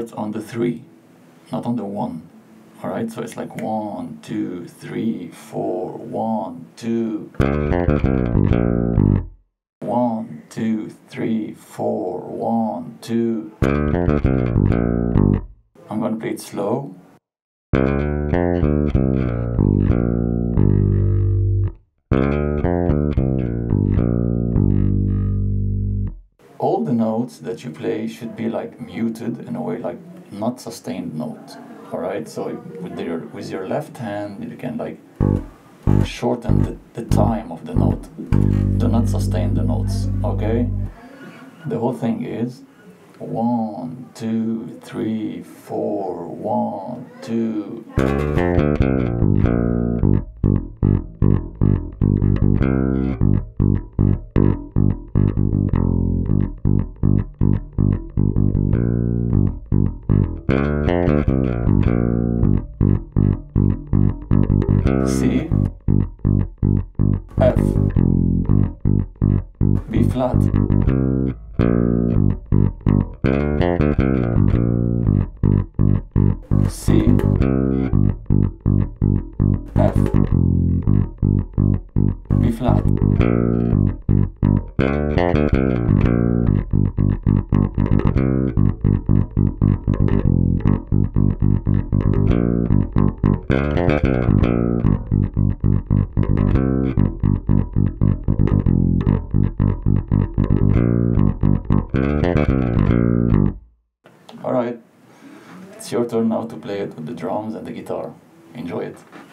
starts on the 3, not on the 1. Alright, so it's like 1, 2, 3, 4, 1, 2. 1, 2, 3, 4, 1, 2. I'm gonna play it slow. All the notes that you play should be like muted in a way, like not sustained note. Alright, so with your left hand you can like shorten the time of the note. Do not sustain the notes, okay? The whole thing is 1, 2, 3, 4, 1, 2. C, F, B flat, C, F, B flat, Alright, it's your turn now to play it with the drums and the guitar. Enjoy it.